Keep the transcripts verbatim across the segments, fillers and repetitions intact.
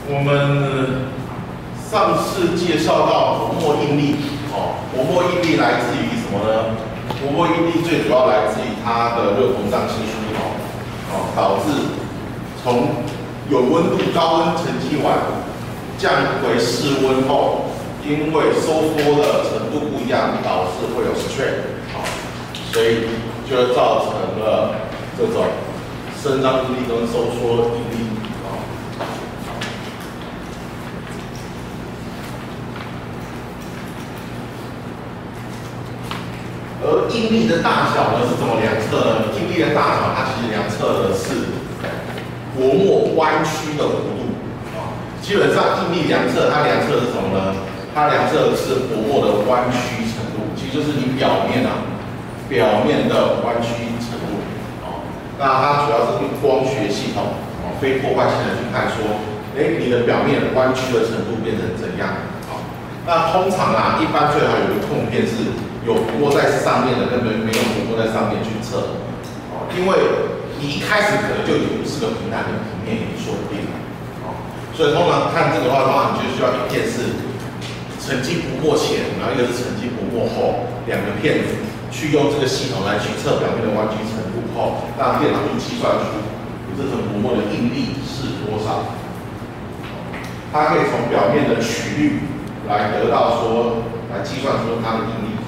我们上次介绍到薄膜应力，哦，薄膜应力来自于什么呢？薄膜应力最主要来自于它的热膨胀系数，哦，哦，导致从有温度高温沉积完降回室温后，因为收缩的程度不一样，导致会有 strain， 哦，所以就造成了这种伸张应力跟收缩应力。 而应力的大小呢是怎么量测呢？应力的大小，它其实量测的是薄膜弯曲的弧度啊。基本上应力量测，它量测的是什么呢？它量测的是薄膜的弯曲程度，其实就是你表面啊，表面的弯曲程度啊。那它主要是用光学系统啊，非破坏性的去看说，哎，你的表面弯曲的程度变成怎样啊？那通常啊，一般最好有一个痛片是。 有薄膜在上面的，跟没没有薄膜在上面去测，哦，因为你一开始可能就以为是个平坦的平面，也说不定，哦，所以通常看这个的话，你就需要一片是沉积薄膜前，然后一个是沉积薄膜后，两个片子去用这个系统来去测表面的弯曲程度后，让电脑去计算出你这层薄膜的应力是多少，它可以从表面的曲率来得到说，来计算出它的应力。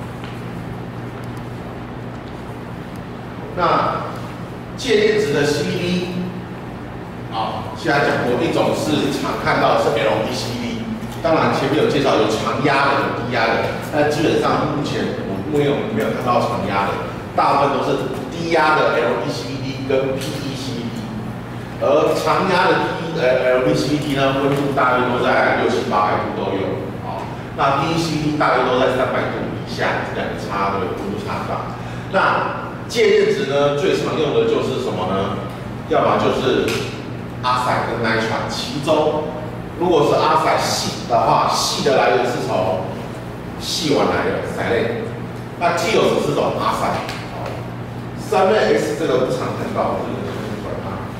那介链子的 C V D， 啊，现在讲过一种是常看到的是 L P C V D， 当然前面有介绍有长压的，有低压的，但基本上目前我没有没有看到长压的，大部分都是低压的 L P C V D 跟 P E C V D， 而长压的 P 呃 L P C V D 呢，温度大约都在六七八百度都有，啊，那 P E C V D 大约都在三百度以下，这两个差的温度差大，那。 介链子呢，最常用的就是什么呢？要么就是阿塞跟 nitrile， 其中如果是阿塞细的话，细的来源是从细管来的塞类，那 T O S 是种阿塞，三类 S 这个不常看到，这个就是管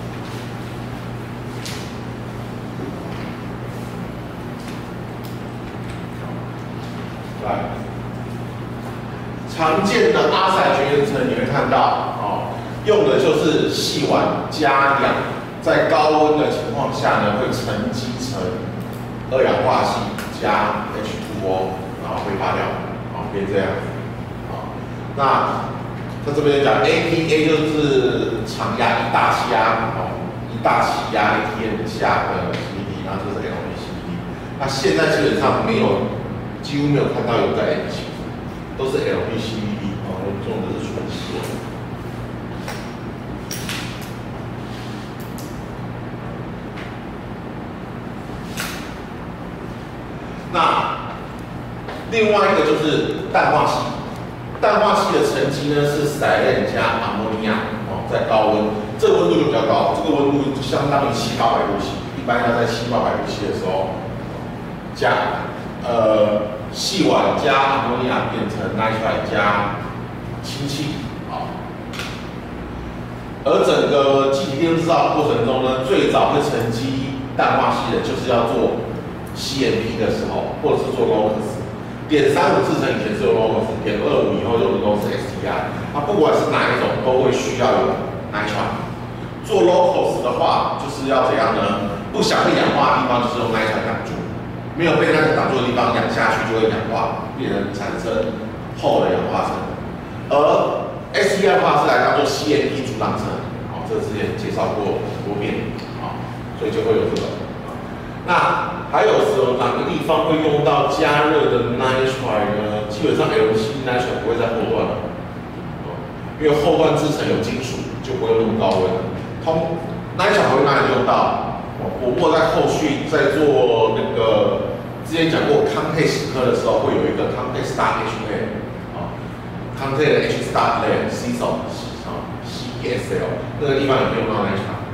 它。来。 常见的阿塞绝缘层你会看到，哦，用的就是细烷加氧，在高温的情况下呢，会沉积成二氧化硒加 H 二 O， 然后挥发掉，啊，变这样子，啊，那它这边讲 A P A 就是常压一大气压，哦，一大气压 A T M 下的 C V D， 然后这是 L P C V D， 那现在基本上没有，几乎没有看到有在 L P C V D。 都是 L P C V D 哦，用的是纯锡。那另外一个就是氮化硒，氮化硒的沉积呢是塞链加阿莫尼亚哦，在高温，这个温度就比较高，这个温度就相当于七八百度 C， 一般要在七八百度 C 的时候加呃。 细烷加阿莫尼亚变成 nitrile 加氢气，啊，而整个气体电路制造过程中呢，最早会沉积氮化硒的，就是要做 C M P 的时候，或者是做 locus， 点三五制成以前是有 locus， 点二五以后用的都是 S T I， 它不管是哪一种都会需要有 nitrile。做 locus 的话，就是要怎样呢？不想被氧化的地方就是用 nitrile 挡住。 没有被那个挡住的地方，氧下去就会氧化，变成产生厚的氧化层。而 S T I 的话是来当做 C M P 阻挡层，哦，这之前介绍过很多遍，啊，所以就会有这个。那还有时候哪个地方会用到加热的 nitrile 呢？基本上 L P C V D nitrile 不会在后段了，因为后段制成有金属，就不会那么高温。通 nitrile 会哪里用到？ 薄膜在后续在做那个之前讲过康泰蚀刻的时候，会有一个康泰 Star H layer 啊，康泰的 H Star layer C 手啊 C E S L 那个地方有没有用到那一场？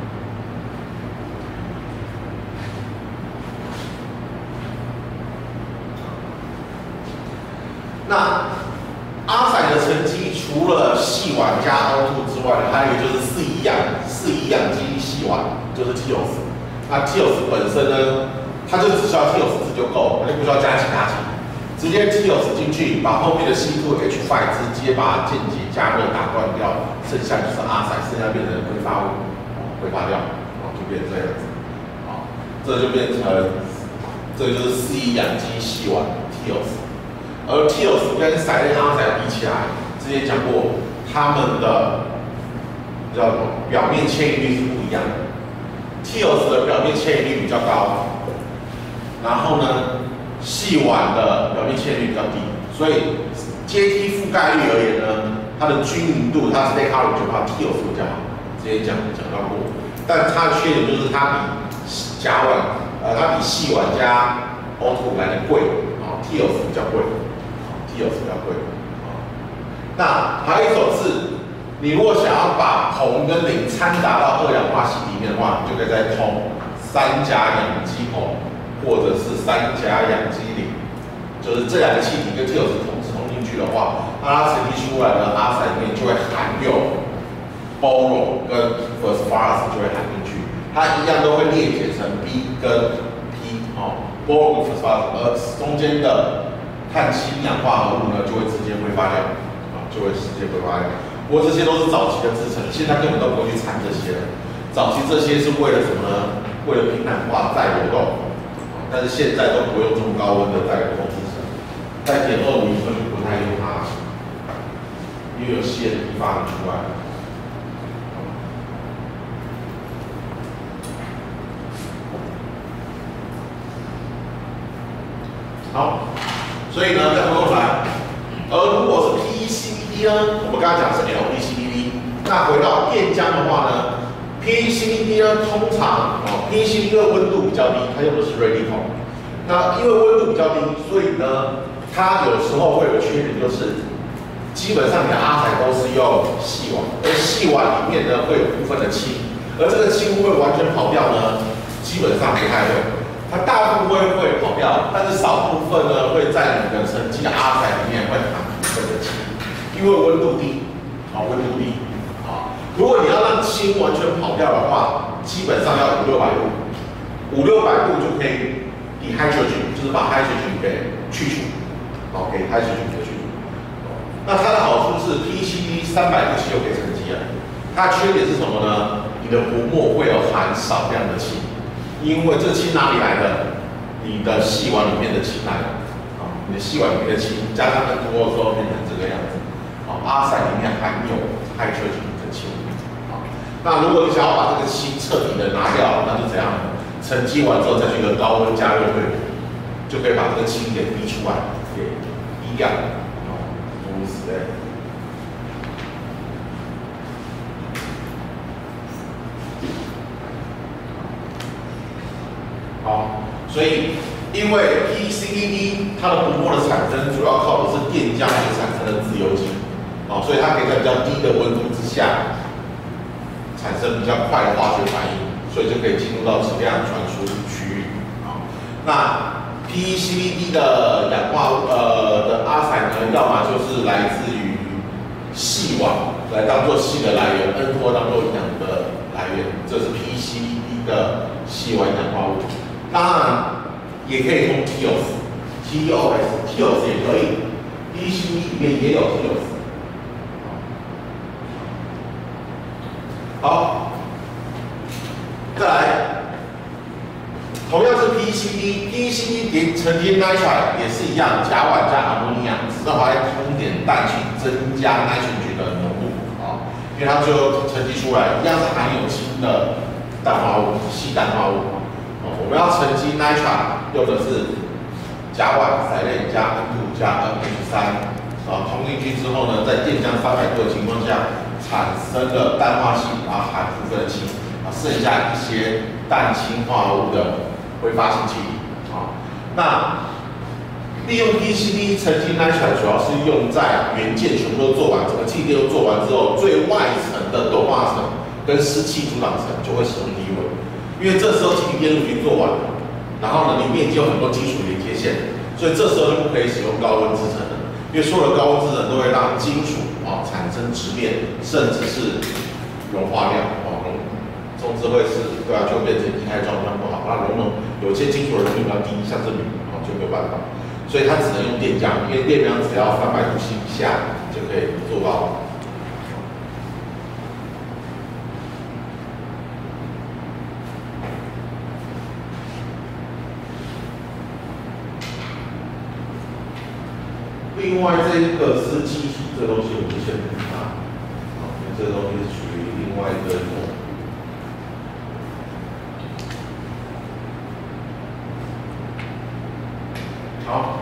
那阿塞的沉积除了细烷加 O 二 之外呢，还有一个就是四乙氧四乙氧基细烷，就是 T O S。 那 T I O S 本身呢，它就只需要 T I O S 字就够，它就不需要加其他气，直接 T I O S 进去，把后面的 C 二 H 五 直接把它间接加热打断掉，剩下就是阿塞，剩下变成挥发物，挥发掉，哦，就变成这样子，好，这就变成这就是 C 氧基细烷 T I O S， 而 T I O S 跟硒类阿塞比起来，之前讲过，它们的叫什么表面迁移率是不一样的。T I O S 的表面迁移率比较高，然后呢，细烷的表面迁移率比较低，所以阶梯覆盖率而言呢，它的均匀度，它 stay coverage 就怕 T I O S 比较好，之前讲讲到过。但它的缺点就是它比甲烷，呃，它比细烷加 O 二 来的贵，啊 ，T I O S 比较贵，啊 ，T I O S 比较贵，啊。那还有一种是。你如果想要把硼跟磷掺杂到二氧化锡里面的话，你就可以再通三甲氧基硼或者是三甲氧基磷，就是这两个气体跟 T I O S 同时通进去的话，那它沉积出来的阿塞里面就会含有 boron 跟 phosphorus 就会含进去，它一样都会裂解成 B 跟 P 哦 ，boron 跟 phosphorus， 而中间的碳氢氧化合物呢就会直接挥发掉，啊，就会直接挥发掉。不过这些都是早期的制成，现在根本都不会去掺这些了。早期这些是为了什么呢？为了平坦化再流动，但是现在都不用这么高温的再流动制成。在点二五一分就不太用它，因为有稀的地方出来。好，所以呢，再回过来，而如果是 P E C V D 呢，我们刚刚讲是 L P C V D， 那回到电浆的话呢 ，P E C V D 呢，通常哦 ，P E C V D 的温度比较低，它用的是 radical。那因为温度比较低，所以呢，它有时候会有缺点，就是基本上你的阿塞都是用细烷，而细烷里面呢会有部分的氢，而这个氢会不会完全跑掉呢？基本上不太会。它大部分会跑掉，但是少部分呢会在你的沉积的阿塞里面会含部分的氢，因为温度低，啊温度低，啊，如果你要让氢完全跑掉的话，基本上要五六百度，五六百度就可以dehydrogen，就是把 hydrogen 给去除，好，给 hydrogen 给去除。那它的好处是 P E C V D 三百度其实就可以沉积了，它的缺点是什么呢？你的薄膜会有含少量的氢。因为这氢哪里来的？你的细烷里面的氢来的，啊，你的细烷里面的氢加上更多之后变成这个样子，啊，阿塞里面含有 hydrogen 的氢，啊，那如果你想要把这个氢彻底的拿掉，那就怎样？沉积完之后再去一个高温加热对比，就可以把这个氢给逼出来，给逼掉，啊，诸如此类。好，所以因为 P E C V D 它的薄膜的产生主要靠的是电浆所产生的自由基，哦，所以它可以在比较低的温度之下产生比较快的化学反应，所以就可以进入到质量传输区域。啊，那 P E C V D 的氧化物呃的阿塞呢，要么就是来自于细烷来当做硒的来源 ，N 二 当做氧的来源，这是 P E C V D 的细烷氧化物。当然，也可以通 T I O S、T I O S、T I O S 也可以 ，P E C V D 里面也有 T I O S。好，再来，同样是 P E C V D，P E C V D 沉积 nitride 也是一样，甲烷加阿摩尼亚，只是还通点氮去增加 nitrogen 的浓度啊，因为它最后沉积出来一样是含有氢的氮化物，硒氮化物。我们要沉积 nitride 用的是甲烷、硒类加 N 二 加 N H 三，啊，通进去之后呢，在电浆三百度的情况下，产生了氮化硒，然后含部分的氢，啊，剩下一些氮氢化合物的挥发性气体，啊，那利用 P E C V D 沉积 nitride 主要是用在元件全部都做完，整个气垫都做完之后，最外层的氡化层跟湿气阻挡层就会使用低温。因为这时候气体电路已经做完了，然后呢，里面已经有很多金属连接线，所以这时候就不可以使用高温制成了。因为所有的高温制成都会让金属啊产生质变，甚至是融化掉，哦，融，总之会是对啊，就变成液态状状况。 有些金属的容易比较低，像这里哦就没有办法，所以它只能用电浆，因为电浆只要三百度 C 以下就可以做到。另外这一个是机体，这个东西我们先不看，好，因为这个东西是属于另外一个一种。好，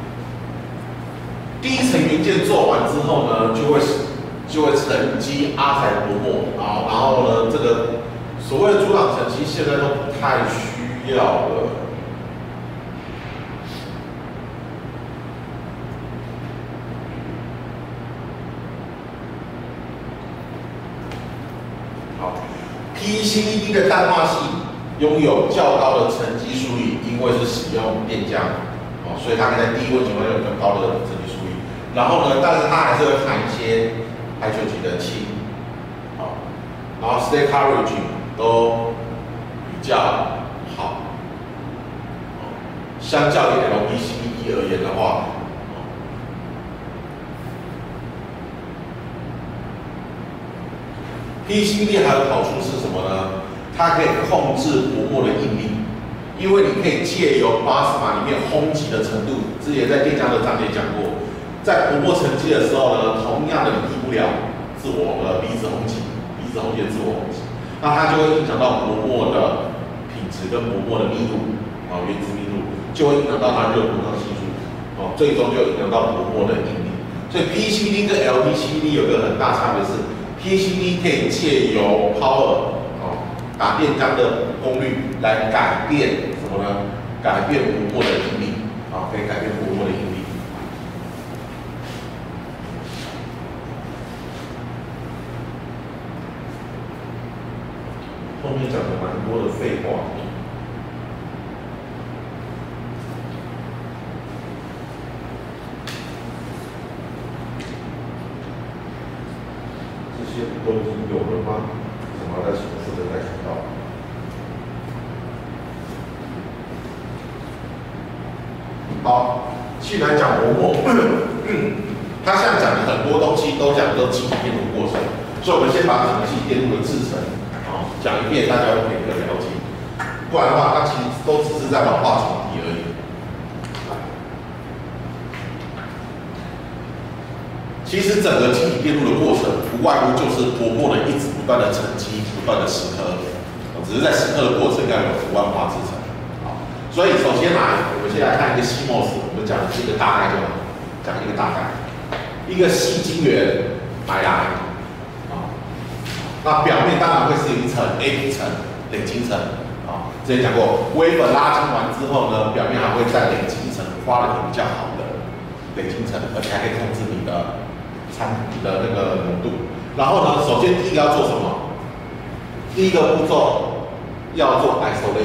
第一层元件做完之后呢，就会就会沉积阿彩薄膜，啊，然后呢，这个所谓的阻挡层其实现在都不太需要了。P E C V D 的氮化系拥有较高的沉积速率，因为是使用电浆，哦，所以它可以在低温情况下有更高的沉积速率。然后呢，但是它还是会含一些排球级的氢，好，然后 state coverage 都比较好，相较于 L P C V D 而言的话。P E C V D 还有好处是什么呢？它可以控制薄膜的应力，因为你可以借由巴斯马里面烘击的程度，之前在电浆的章节讲过，在薄膜沉积的时候呢，同样的你避不了自我的离子烘击，离子烘击的自我烘击，那它就会影响到薄膜的品质跟薄膜的密度，啊，原子密度，就会影响到它热膨胀系数，哦，最终就影响到薄膜的应力。所以 P E C V D 跟 L P C V D 有个很大差别是。P E C V D 可以借由 power 哦，打电浆的功率来改变什么呢？改变薄膜的应力啊，可以改变薄膜的应力。后面讲的蛮多的废话。这些都已经有了吗？怎么再重复的再提到？好，既然讲薄膜，他现在讲的很多东西都讲的都集体电路过程，所以我们先把整个集体电路的制成，啊，讲一遍，大家会有一个了解。不然的话，它其实都只是在玩化重题而已。其实整个集体电路的过程，不外乎就是薄膜的一直不断的沉积，不断的蚀刻，只是在蚀刻的过程要有图案化制成。好，所以首先来，我们先来看一个 C M O S， 我们讲的是一个大概就好，讲一个大概，一个细晶圆来来，啊，那表面当然会是一层 A P 层累积层，啊，之前讲过，微粉拉筋完之后呢，表面还会再累积一层花的比较好的累积层，而且还可以控制你的。产品的那个浓度，然后呢，首先第一个要做什么？第一个步骤要做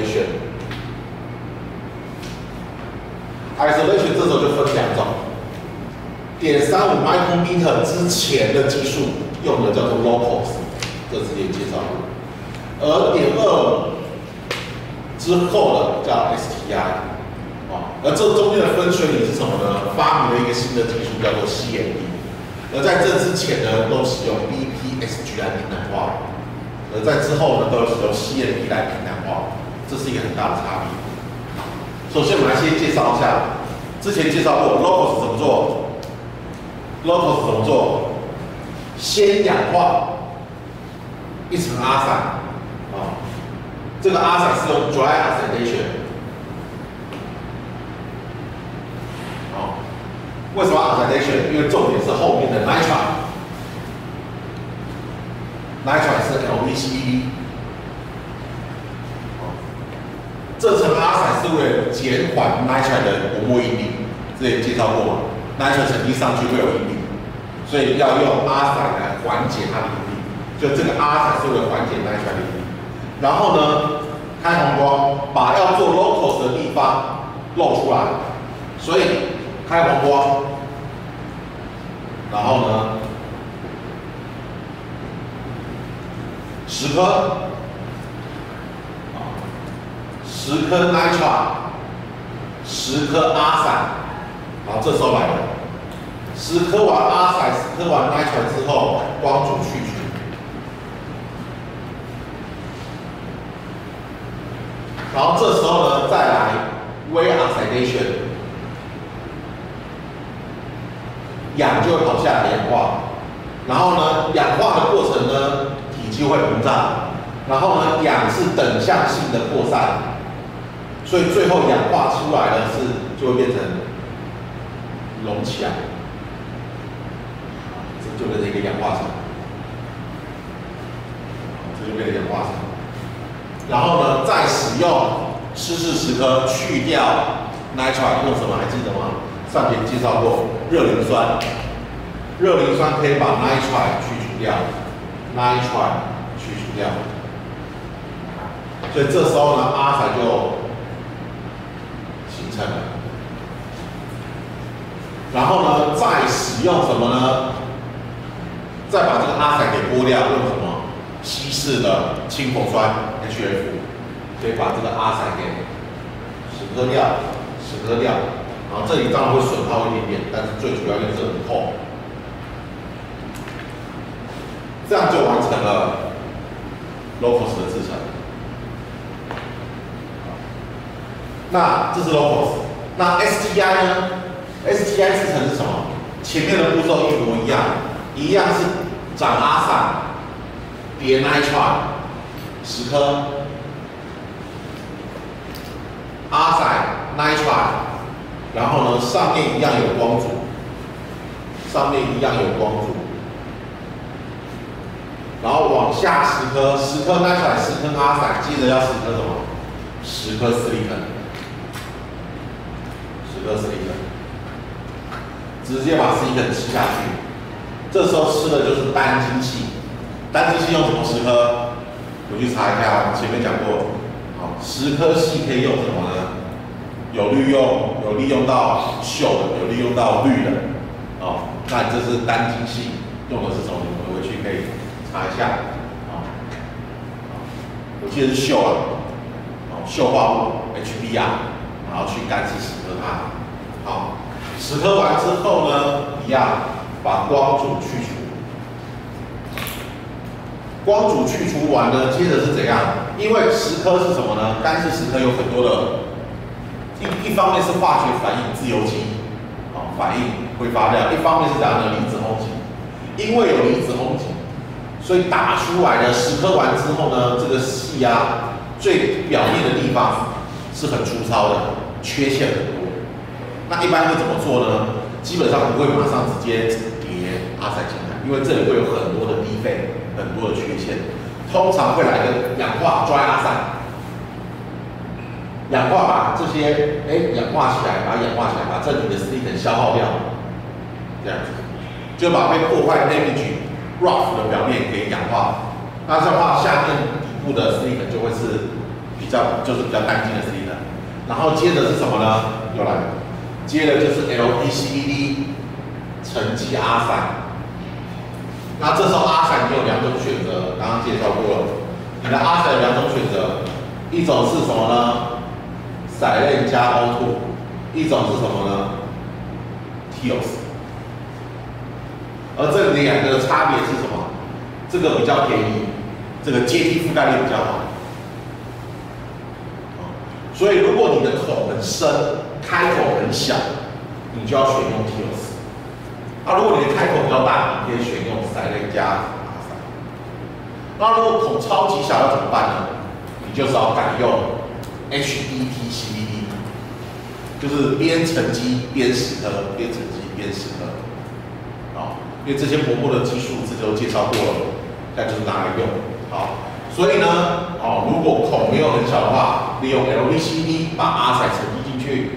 isolation。isolation 这时候就分两种，点三五 micrometer 之前的技术用的叫做 locos， 这之前介绍过，而点二之后的叫 S T I， 啊，而这中间的分水岭是什么呢？发明了一个新的技术叫做 C M D。而在这之前呢，都使用 B P S G 来平台化，而在之后呢，都使用 C M D 来平台化，这是一个很大的差别。首先，我们来先介绍一下，之前介绍过 locos 怎么做 ，locos 怎么做？先氧化一层阿散，啊，这个阿散是用 dry oxidation。为什么 oxidation？ 因为重点是后面的 nitride，nitride 是 L P C V D， 这层阿散是为了减缓 nitride 的薄膜应力，之前介绍过嘛 ，nitride 沉积上去会有应力，所以要用阿散来缓解它的应力，就这个阿散是为了缓解 nitride 的应力。然后呢，开黄光，把要做 locos 的地方露出来，所以开黄光。然后呢，十颗，啊，十十颗 nitrile， 十颗阿散，好，这时候来了，十颗完阿散，十颗完 nitrile 之后，光阻去除，然后这时候呢，再来微 oxidation， 氧就会跑下来氧化，然后呢，氧化的过程呢，体积会膨胀，然后呢，氧是等向性的扩散。所以最后氧化出来呢是就会变成隆起来，这就变成一个氧化层，这就变成氧化层。然后呢，再使用湿式蚀刻去掉 nitrile， 用什么还记得吗？上节介绍过热磷酸，热磷酸可以把 nitrile 去除掉 ，nitrile 去除掉，所以这时候呢，阿才就形成了。然后呢，再使用什么呢？再把这个阿彩给剥掉，用什么？稀释的氢硼酸 H F， 可以把这个阿彩给蚀刻掉，蚀刻掉。然后这里当然会损耗一点点，但是最主要因为这很厚，这样就完成了 locos 的制成。那这是 locos， 那 S T I 呢 ？S T I 制成是什么？前面的步骤一模一样，一样是长阿散，叠 nitrile 十颗，阿散 nitrile。然后呢，上面一样有光阻，上面一样有光阻，然后往下十颗，十颗拿出来，十颗阿散，接着要十颗什么？十颗斯利肯，十颗斯利肯，直接把斯利肯吃下去。这时候吃的就是单晶系，单晶系用什么十颗？我去查一下，前面讲过，好，十颗系可以用什么呢？有利用，有利用到溴的，有利用到氯的，哦，那这是单晶系，用的是什么？你们回去可以查一下，啊、哦，我记得是溴啊，哦，溴化物 H B R， 然后去干式蚀刻它，好，蚀刻完之后呢，一样把光阻去除，光阻去除完呢，接着是怎样？因为蚀刻是什么呢？干式蚀刻有很多的。一一方面是化学反应自由基，啊，反应挥发掉；一方面是怎样的离子轰击，因为有离子轰击，所以打出来的蚀刻完之后呢，这个细啊最表面的地方是很粗糙的，缺陷很多。那一般会怎么做呢？基本上不会马上直接叠阿塞进来，因为这里会有很多的低费，很多的缺陷，通常会来个氧化 dry 阿塞。氧化把这些哎氧化起来，把它氧化起来，把这里的 silicon 消耗掉，这样子就把被破坏的 image rough 的表面给氧化。那这样的话，下面底部的 silicon 就会是比较就是比较单晶的 silicon。然后接着是什么呢？又来了，接着就是 L P C V D 沉积阿散。那这时候阿散你有两种选择，刚刚介绍过了。你的阿散有两种选择，一种是什么呢？硒类加 O 二， 一种是什么呢 ？T O S。而这两个的差别是什么？这个比较便宜，这个阶梯覆盖率比较好。所以如果你的孔很深，开口很小，你就要选用 T O S。啊，如果你的开口比较大，你可以选用硒类加阿散。那如果孔超级小要怎么办呢？你就是要改用 H E T C V D， 就是边沉积边蚀刻，边沉积边蚀刻，好，因为这些薄膜的技术这都介绍过了，那就是拿来用，好，所以呢，哦，如果孔没有很小的话，利用 L V C D 把阿彩沉积进去，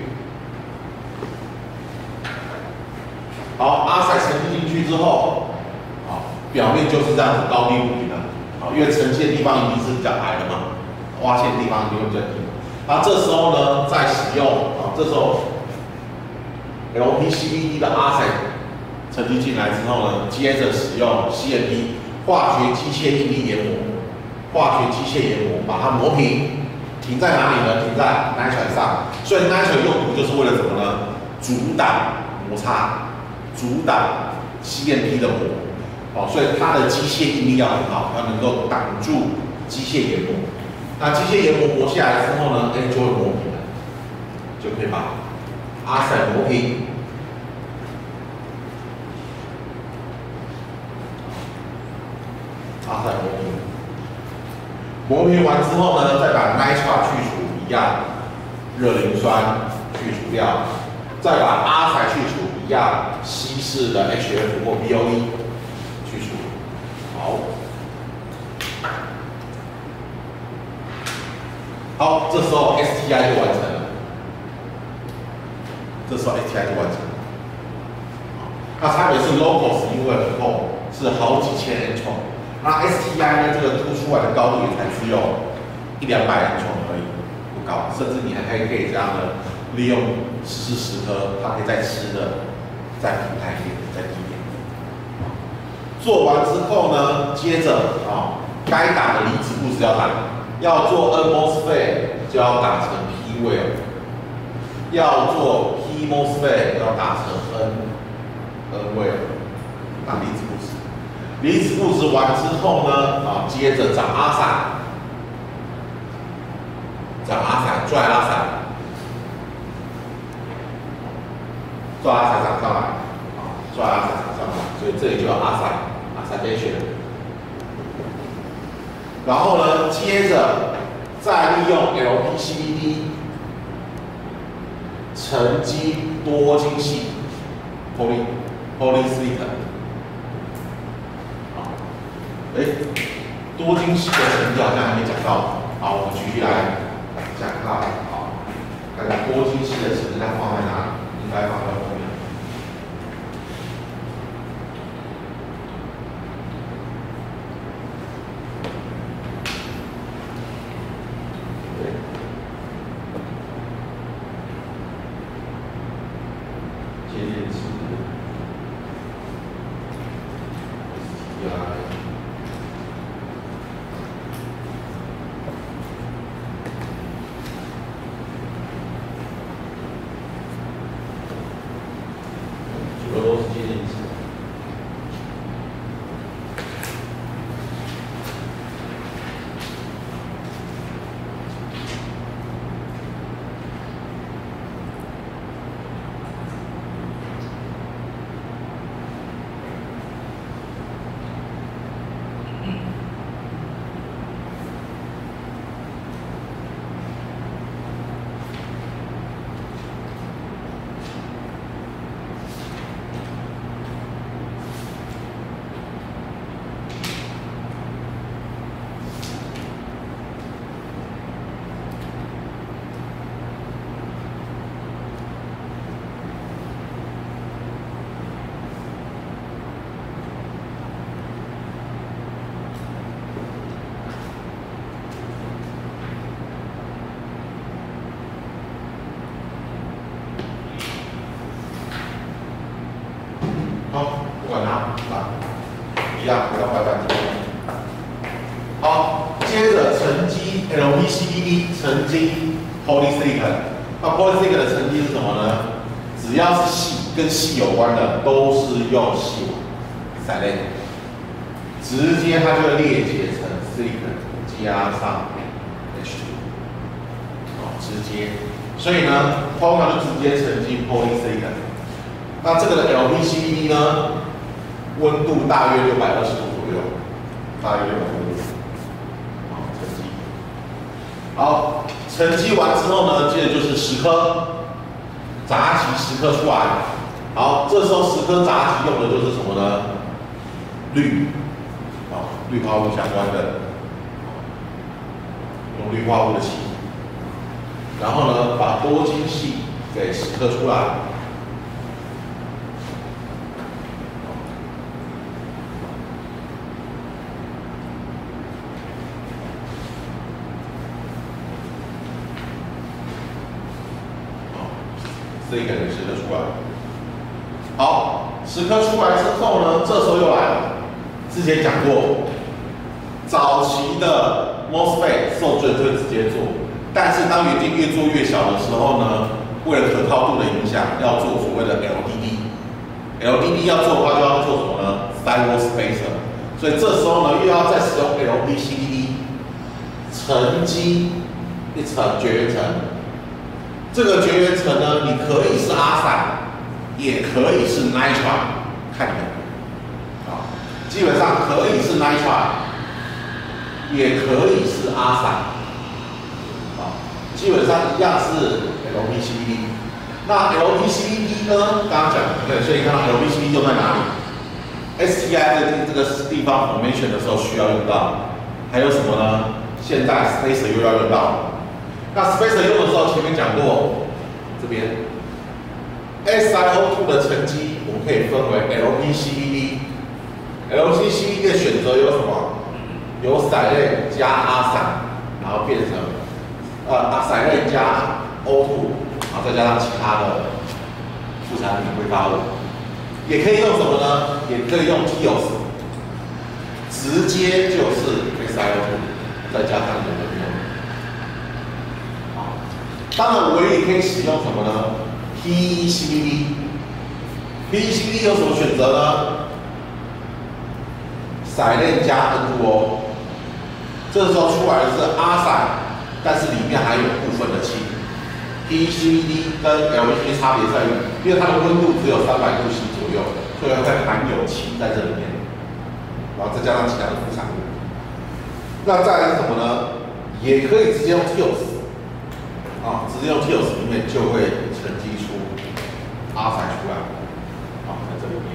好，阿彩沉积进去之后，好，表面就是这样子高低不平的，好，因为沉积的地方一定是比较矮的嘛，挖陷的地方就会比较低。那这时候呢，再使用啊，这时候 L P C V D 的阿彩沉积进来之后呢，接着使用 C M P 化学机械应力研磨，化学机械研磨把它磨平， 停在哪里呢？停在 nitrile 上。所以 nitrile 用途就是为了什么呢？阻挡摩擦，阻挡 C M P 的膜。哦，所以它的机械应力要很好，要能够挡住机械研磨。那机械研磨磨下来之后呢，哎，就会磨平了，就可以把阿塞磨平。阿塞磨平。磨平完之后呢，再把 nitrile 去除，一样，热磷酸去除掉，再把阿塞去除，一样，稀释的 H F 或 B O E 去除。好，好，这时候 S T I 就完成了，这时候 S T I 就完成了。那差别是 locos 因为很厚，是好几千 angstrom。那 S T I 呢？这个凸出来的高度也才只有一两百英寸而已，不高。甚至你还可以可以这样的利用十十颗，它可以再吃的再平坦一点，再低一点。做完之后呢，接着啊，该打的离子布置要打，要做 N MOSFET 就要打成 P well， 要做 P MOSFET 要打成 N N well， 打离子布置。离子布置完之后呢，啊，接着长阿塞，长阿塞，拽阿塞，拽阿塞长上来，啊，拽阿塞长上来，所以这里就有阿塞，阿塞被选。然后呢，接着再利用 L P C V D 沉积多晶系 poly polysilicon。哎，多晶系的成绩好像还没讲到，好，我们继续来讲到，好，看看多晶系的成绩它放在哪里，应该放在后面。对，接电池 ，S T I。好，不管它，来，一样回到白板这边。好，接着沉积 L P C V D 沉积 polysilicon， 那 polysilicon 的沉积是什么呢？只要是矽跟矽有关的，都是用矽网 silane， 直接它就会裂解成 silicon 加上 H 二， 好，直接。所以呢，通常就直接沉积 polysilicon。那这个的 L P C V D 呢，温度大约六百二十度左右，大约六百二十度。好，沉积。好，沉积完之后呢，接着就是十颗，杂集十颗出来。好，这时候十颗杂集用的就是什么呢？氯，啊，氯化物相关的，用氯化物的气。然后呢，把多晶系给十颗出来。这一个人十颗出来，好，十颗出来之后呢，这时候又来了。之前讲过，早期的 MOSFET 受罪就会直接做但是当元件越做越小的时候呢，为了可靠度的影响，要做所谓的 L D D。L D D 要做的话，就要做什么呢 ？Sidewall spacer。所以这时候呢，又要再使用 L P C V D 沉积一层绝缘层。这个绝缘层呢，你可以是阿散，也可以是 nitrile， 看你们。啊，基本上可以是 nitrile， 也可以是阿散。啊，基本上一样是 L P C V D。那 L P C V D 呢？刚刚讲，对，所以看到 L P C V D 用在哪里 ？S T I 这这个地方 formation 的时候需要用到，还有什么呢？现在 spacer 又要用到。那 spacer 用的时候，前面讲过，这边 S i O 二 的沉积，我们可以分为 L P C V D。L P C V D 的选择有什么？有散类加阿散，然后变成呃散类加 O 二。然后再加上其他的副产品挥发物，也可以用什么呢？也可以用 T O S， 直接就是 S i O 二 再加上有的用。好，当然我也可以使用什么呢 ？P E C V D。P E C V D 有什么选择呢？散类加 N 二 O， 这时候出来的是阿散，但是里面还有部分的氢。P E C V D 跟 L P C V D 差别在于，因为它的温度只有三百度 C 左右，所以它会含有氢在这里面，然后再加上其他的副产物。那再来是什么呢？也可以直接用 T O S， 啊，直接用 T O S 里面就会沉积出阿散出来，啊，在这里面，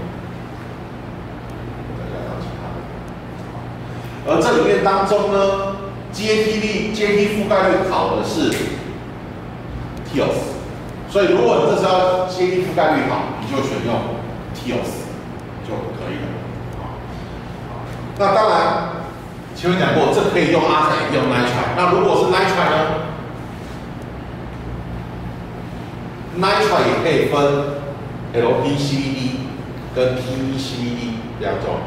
再加上其他的。而这里面当中呢，阶梯率、阶梯覆盖率考的是 T O S， 所以如果你这时候要阶梯覆盖率好，你就选用 T O S 就可以了。那当然，前面讲过，这可以用阿散，也可以用 nitrile。那如果是 nitrile 呢 ？nitrile 也可以分 L P C V D 跟 P E C V D 两种。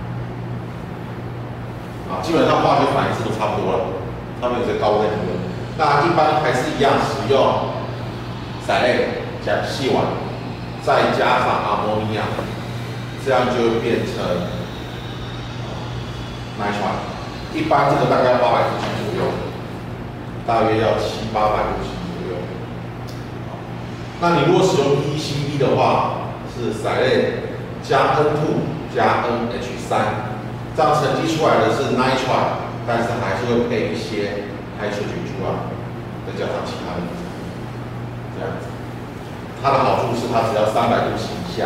啊，基本上化学反应式都差不多了，它们有些高温理论。那一般还是一样使用散类加细烷，再加上阿莫尼亚，这样就会变成 nitrile。一般这个大概八百度 C 左右，大约要七八百度 C 左右。那你如果使用 P E C V D 的话，是散类加 N 二 加 N H 三，这样沉积出来的是 nitrile， 但是还是会配一些 nitrogen 出来，再加上其他的，这样子。它的好处是它只要三百度 C 以下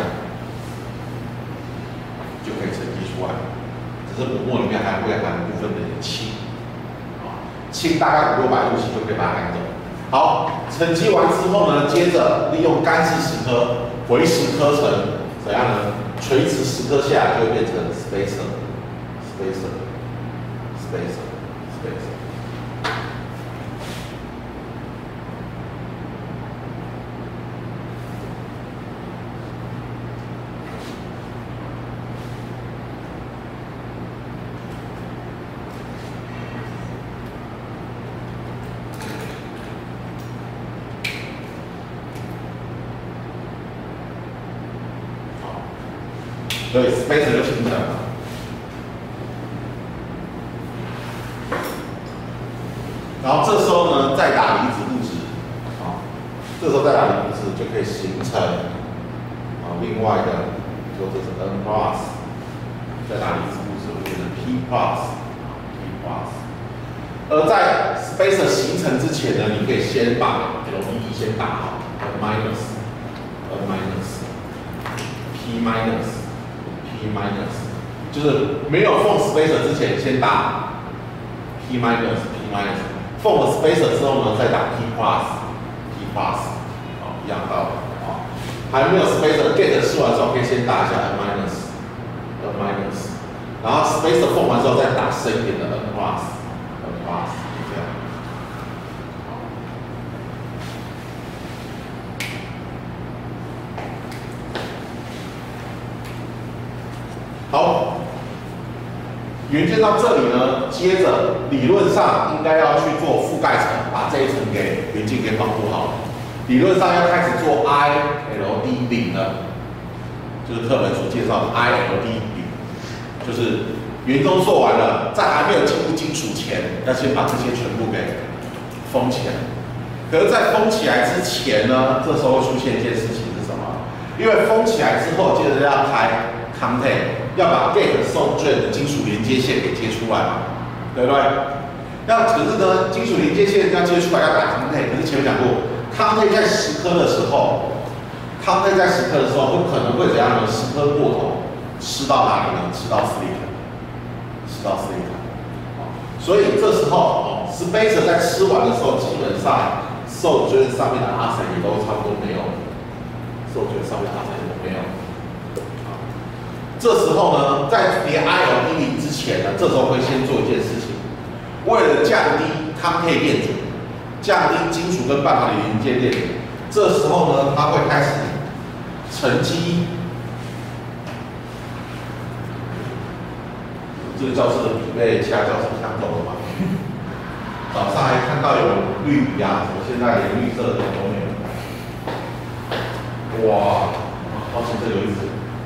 就可以沉积出来，只是粉末里面还会含部分的氢，啊，氢大概五六百度 C 就可以把它含走。好，沉积完之后呢，接着利用干式蚀刻回蚀刻成怎样呢？垂直蚀刻下来就会变成 spacer，spacer，spacer，spacer。所以 spacer 就形成了。然后这时候呢，再打离子物质，啊，这时候再打离子物质就可以形成啊另外的，说这是 N plus， 再打离子物质会变成 P plus，P plus。而在 spacer 形成之前呢，你可以先把 L D D 先打好 ，N minus，N minus，P minus。P minus 就是没有缝 spacer 之前，先打 P minus P minus， 缝了 spacer 之后呢，再打 P plus P plus， 哦，一样道理啊。还没有 spacer get 试完之后，可以先打一下 N minus N minus， 然后 spacer 缝完之后再打深一点的 N plus N plus， 这样。好，元件到这里呢，接着理论上应该要去做覆盖层，把把这一层给元件给保护好了。理论上要开始做 I L D 零了，就是课本所介绍的 I L D 零，就是圆周做完了，在还没有进入金属前，要先把这些全部给封起来。可是，在封起来之前呢，这时候会出现一件事情是什么？因为封起来之后，接着要开 contact， 要把 gate 送卷的金属连接线给接出来嘛，对不对？那可是呢，金属连接线要接出来要打 contact， 可是前面讲过 contact 在蚀刻的时候 ，contact 在蚀刻的时候，不可能会怎样呢？蚀刻过头，吃到哪里呢？吃到 silicon， 吃到 silicon。所以这时候哦 ，spacer 在吃完的时候，基本上受卷上面的阿神也都差不多没有，受卷上面的阿神也都没有。这时候呢，在连 I L D 零之前呢，这时候会先做一件事情，为了降低 contact 电阻，降低金属跟半导体连接电阻，这时候呢，它会开始沉积。这个教室的笔被其他教室抢走了吗？早上还看到有绿笔啊，我现在连绿色的都没有。哇，好险这有意思。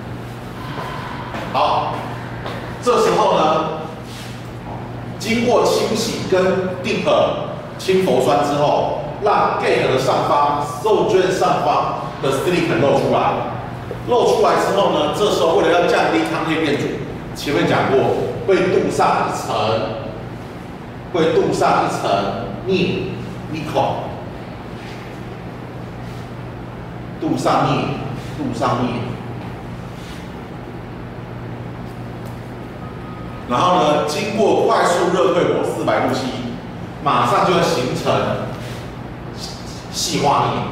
好，这时候呢，经过清洗跟 dip 氢氟酸之后，让 gate 的上方受卷上方的 silicon 露出来。露出来之后呢，这时候为了要降低 contact 电阻，前面讲过。会镀上一层，会镀上一层镍 nickel， 镀上镍，镀上镍。然后呢，经过快速热退火四百度 C， 马上就会形成细化镍，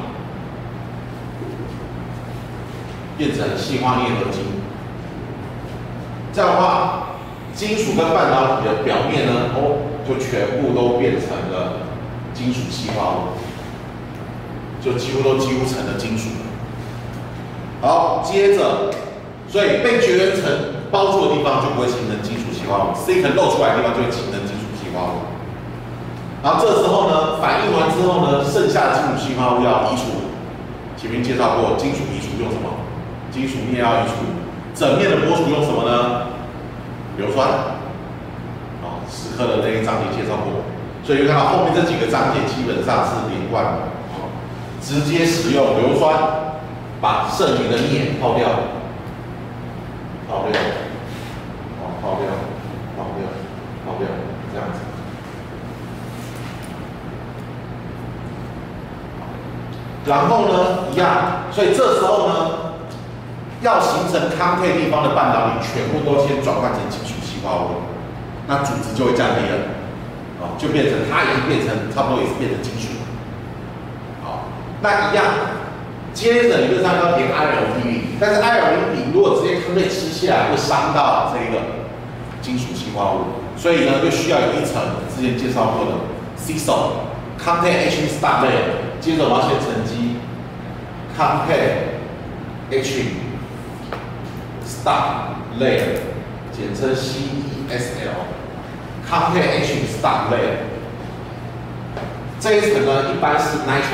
变成细化镍合金。这样的话。金属跟半导体的表面呢，哦，就全部都变成了金属细化物，就几乎都几乎成了金属。好，接着，所以被绝缘层包住的地方就不会形成金属细化物 ，silicon 露出来的地方就会形成金属细化物。然后这时候呢，反应完之后呢，剩下的金属细化物要移除。前面介绍过，金属移除用什么？金属镍要移除。整面的剥除用什么呢？硫酸，哦，蚀刻的那一章节介绍过，所以看到后面这几个章节基本上是连贯的，哦，直接使用硫酸把剩余的镍泡掉，泡掉，哦，泡掉，泡掉，泡掉，这样子。然后呢，一样，所以这时候呢。要形成 contact 地方的半导体，全部都先转换成金属细化物，那阻值就会降低了，哦，就变成它已经变成差不多也是变成金属了，好，那一样，接着理论上要填 I L D 零，但是 I L D 零如果直接 contact 吃下来，会伤到这个金属细化物，所以呢，就需要有一层之前介绍过的 C S O contact H start layer， 接着我要先沉积 contact H start layer， 简称 C E S L，contact H start layer。这一层呢，一般是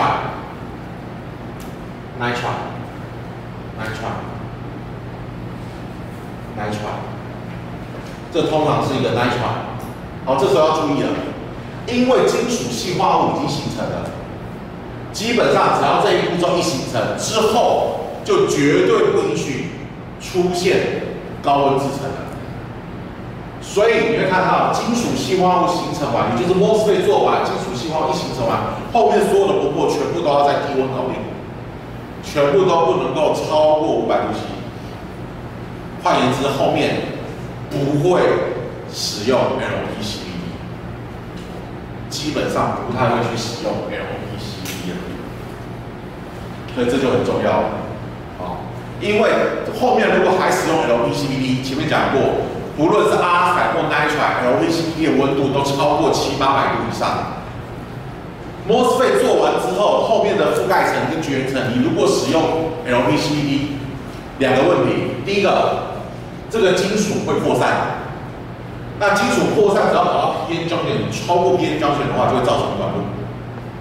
nitrile，nitrile，nitrile，nitrile，这通常是一个 nitrile。好，这时候要注意了，因为金属细化物已经形成了，基本上只要这一步骤一形成之后，就绝对不允许出现高温制成的，所以你会看到金属细化物形成完，也就是 MOSFET 做完，金属细化物一形成完，后面所有的波波全部都要在低温搞定，全部都不能够超过五百度 C。换言之，后面不会使用 L P C V D， 基本上不太会去使用 L P C V D 了，所以这就很重要了，啊。因为后面如果还使用 L P C V D， 前面讲过，不论是阿彩或 nitrile，L P C V D 的温度都超过七八百度以上。MOSFET 做完之后，后面的覆盖层跟绝缘层，你如果使用 L P C V D， 两个问题，第一个，这个金属会扩散。那金属扩散只要跑到 P N 胶卷，超过 P N 胶卷的话，就会造成短路。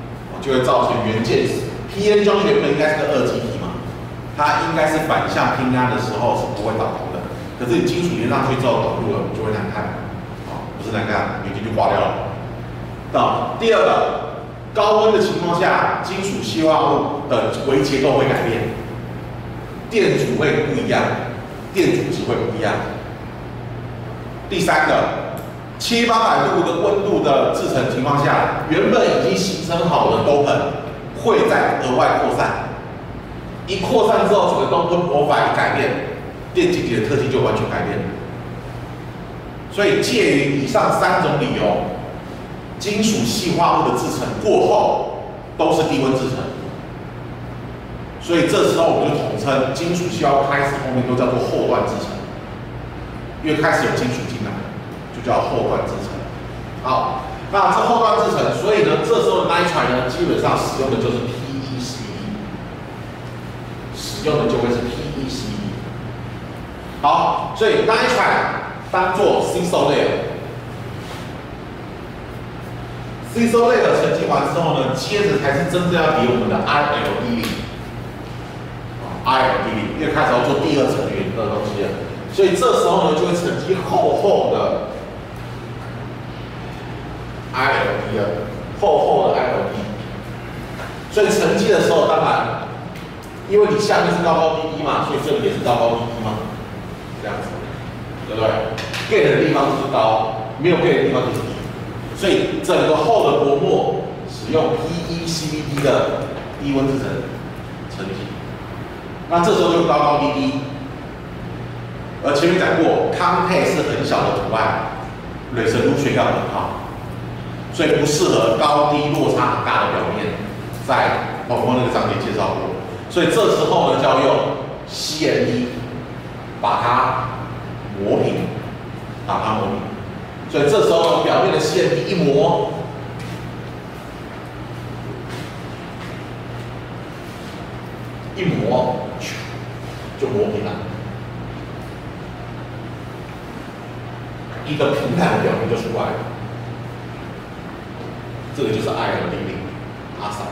就会造成元件死。P N 中原本应该是个二极体嘛，它应该是反向拼压的时候是不会导头的。可是你金属连上去之后导入了，就会难看，啊，不是难看，元件就挂掉了。那第二个，高温的情况下，金属细化物的微结构会改变，电阻会不一样，电阻值会不一样。第三个，七八百度的温度的制成情况下，原本已经形成好的都很会再额外扩散，一扩散之后，整个东温模法一改变，电晶体的特性就完全改变了。所以介于以上三种理由，金属细化物的制成过后都是低温制成。所以这时候我们就统称金属细化物开始后面都叫做后段制成，因为开始有金属进来，就叫后段制成。好。那这后段制成，所以呢，这时候的 nitride 呢，基本上使用的就是 P E C V D， 使用的就会是 P E C V D。好，所以 nitride 当做 cathode layer。cathode layer 沉积完之后呢，接着才是真正要离我们的 I L D 零。I L D 零，因为开始要做第二层元的东西了，所以这时候呢，就会沉积厚厚的。I L D 的厚厚的 I L D， 所以沉积的时候，当然，因为你下面是高高低低嘛，所以这里也是高高低低嘛，这样子，对不对 ？gate 的地方就是高，没有 gate 的地方就是低，所以整个厚的薄膜使用 P E C V D 的低温制成沉积，那这时候就高高低低，而前面讲过，康配是很小的图案 ，resolution 要很好。所以不适合高低落差很大的表面，在宝宝那个章节介绍过。所以这时候呢，就要用 C M E 把它磨平，把它磨平。所以这时候表面的 C M E 一磨，一磨就磨平了，一个平坦的表面就出来了。这个就是 I L D 零 阿萨，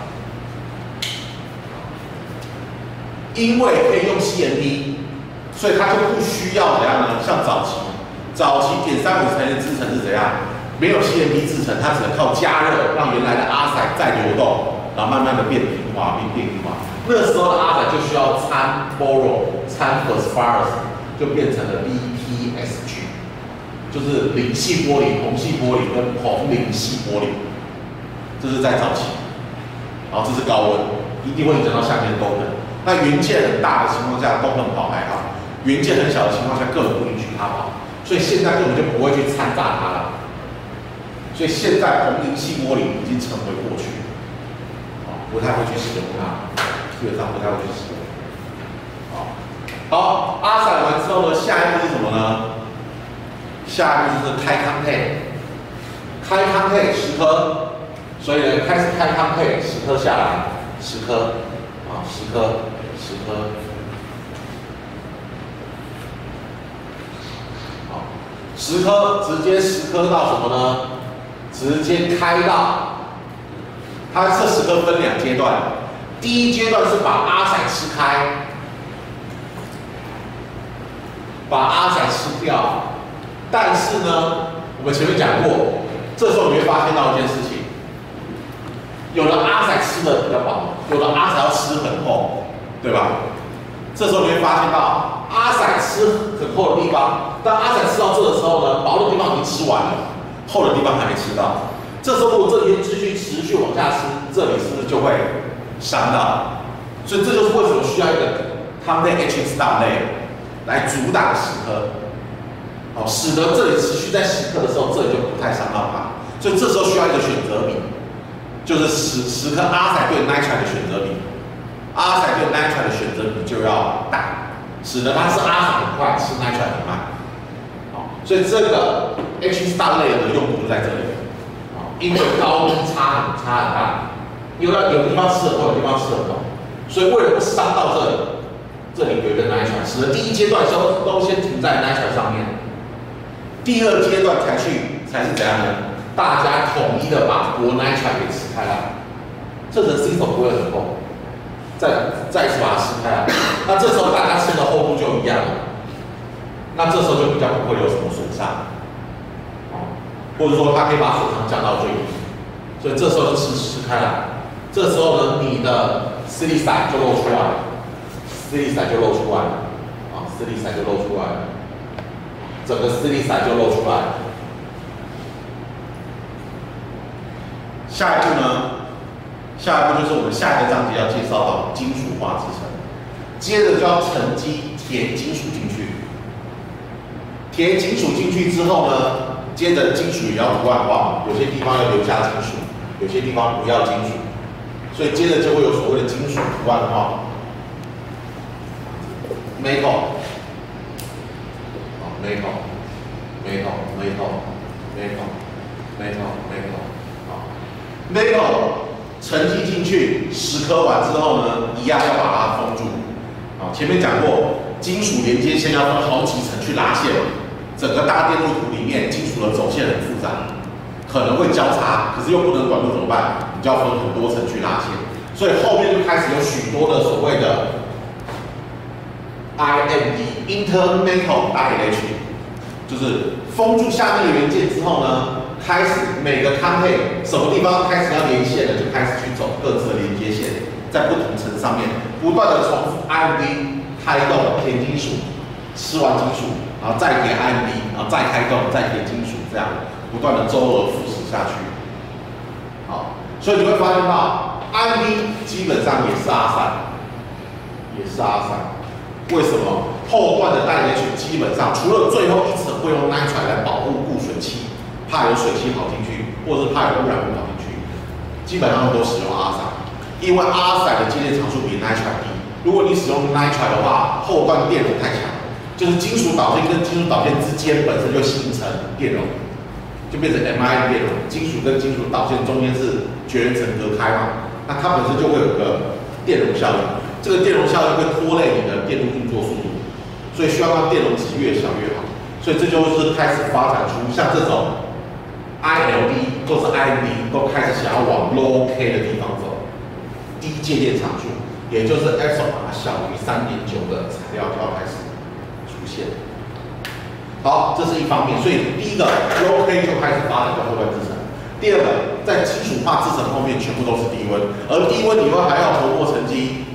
因为可以用 C M E， 所以它就不需要怎样呢？像早期，早期点三五层的制成是怎样？没有 C M E 制成，它只能靠加热，让原来的阿塞再流动，然后慢慢的变平滑，变变平滑。那时候的阿塞就需要掺 boron、掺 phosphorus， 就变成了 B P S G， 就是磷系玻璃、硼系玻璃跟硼磷系玻璃。这是在早期，然后这是高温，一定会影响到下面的功能。那元件很大的情况下，功能跑还好；元件很小的情况下，根本不允许它跑。所以现在根本就不会去掺杂它了。所以现在硼磷系玻璃已经成为过去，啊，不太会去使用它，基本上不太会去使用。好，好，阿散完之后呢，下一步是什么呢？下一步就是开康配，开康配十颗。所以呢，开始开康配十颗下来，十颗，啊，十颗，十颗，好，十颗直接十颗到什么呢？直接开到，它这十颗分两阶段，第一阶段是把阿塞吃开，把阿塞吃掉，但是呢，我们前面讲过，这时候你会发现到一件事情。有的阿塞吃的比较饱，有的阿塞要吃很厚，对吧？这时候你会发现到阿塞吃很厚的地方，当阿塞吃到这的时候呢，薄的地方已经吃完了，厚的地方还没吃到。这时候如果这边继续持续往下吃，这里是不是就会伤到？所以这就是为什么需要一个康内 H stop layer 来阻挡蚀刻，好，使得这里持续在蚀刻的时候，这里就不太伤到它。所以这时候需要一个选择比。就是十十颗阿塞对 nitride 的选择比，阿塞对 nitride 的选择比就要大，使得它吃阿塞很快，吃 nitride 很慢。好，所以这个 H star layer 的用途就在这里。好，因为高低差很差很大，因为有的地方吃很厚，有的地方吃很薄，所以为了不伤到这里，这里有一个 nitride， 使得第一阶段都都先停在 nitride 上面，第二阶段才去才是怎样呢？大家统一的把薄 nitride 给吃开来， 这层 C 头不会很厚，再再一次把它撕开来，那这时候大家切的厚度就一样了，那这时候就比较不会有什么损伤，哦，或者说它可以把损伤降到最低，所以这时候就撕撕开来，这时候呢，你的施力伞就露出来了，施力伞就露出来了，啊，施力伞就露出来了，整个施力伞就露出来了。下一步呢？下一步就是我们下一个章节要介绍到金属化制成，接着就要沉积填金属进去。填金属进去之后呢，接着金属也要图案化，有些地方要留下金属，有些地方不要金属，所以接着就会有所谓的金属图案化 ，metal， 啊 ，metal，metal，metal，metal，metal，metal， 啊 ，metal。沉积进去，蚀刻完之后呢，一样要把它封住。啊，前面讲过，金属连接线要分好几层去拉线。整个大电路图里面，金属的走线很复杂，可能会交叉，可是又不能短路怎么办？你就要分很多层去拉线。所以后面就开始有许多的所谓的 I M D intermetal die-attach， 就是封住下面的元件之后呢。开始每个康配什么地方开始要连线了，就开始去走各自的连接线，在不同层上面不断的重复 I M D 开动填金属，吃完金属，然后再填 I M D， 然后再开动，再填金属，这样不断的周而复始下去。好，所以你会发现到 I M D 基本上也是阿散，也是阿散。为什么？后段的带 H 基本上除了最后一层会用 nitride 来保护固水器。怕有水汽跑进去，或者是怕有污染物跑进去，基本上都使用阿散，因为阿散的接电常数比 nitride 低。如果你使用 nitride 的话，后段电容太强，就是金属导线跟金属导线之间本身就形成电容，就变成 M I 电容，金属跟金属导线中间是绝缘层隔开嘛，那它本身就会有个电容效应，这个电容效应会拖累你的电路运作速度，所以需要让电容值越小越好。所以这就是开始发展出像这种。I L D 或是 I M D 都开始想要往 low K 的地方走，低介电常数，也就是 epsilon 小于 三点九 的材料就要开始出现。好，这是一方面，所以第一个 low K 就开始发展到后端制程。第二个，在金属化制程后面全部都是低温，而低温以外还要薄膜沉积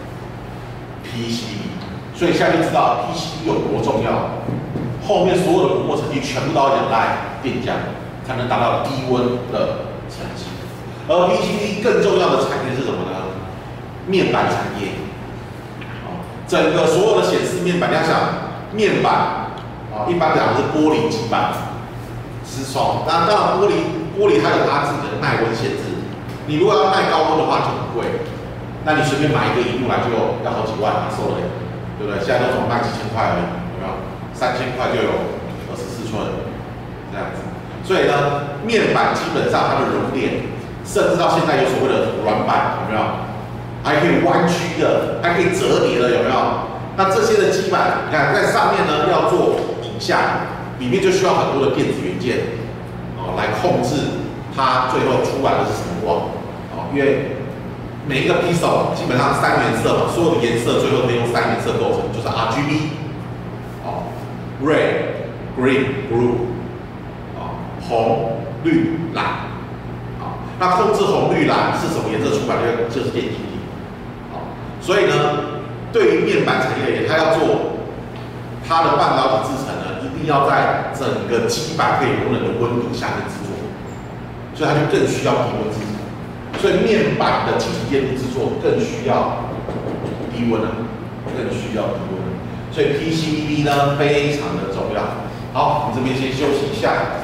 P C B， 所以现在就知道 P C B 有多重要。后面所有的薄膜沉积全部都要仰赖电浆。才能达到低温的沉积，而 P C B 更重要的产业是什么呢？面板产业。哦，整个所有的显示面板，你要想面板啊，一般讲是玻璃基板、砷窗。当然，当然玻璃玻璃它有它自己的耐温限制，你如果要耐高温的话就很贵，那你随便买一个荧幕来就要好几万，哪受得了？对不对？现在都总卖几千块而已，有没有？三千块就有二十四寸这样子。所以呢，面板基本上它的熔点，甚至到现在有所谓的软板，有没有？还可以弯曲的，还可以折叠的，有没有？那这些的基板，你看在上面呢要做影像，里面就需要很多的电子元件，哦，来控制它最后出来的是什么光，哦，因为每一个 pixel 基本上三原色嘛，所有的颜色最后都用三原色构成，就是 R G B， 哦 ，red、green、blue。红、绿、蓝，啊，那控制红、绿、蓝是什么颜色出来的？就是电晶体，啊，所以呢，对于面板产业而言，它要做它的半导体制程呢，一定要在整个基板可以容忍的温度下面制作，所以它就更需要低温制程。所以面板的晶体电路制作更需要低温啊，更需要低温。所以 P C B 呢非常的重要。好，我们这边先休息一下。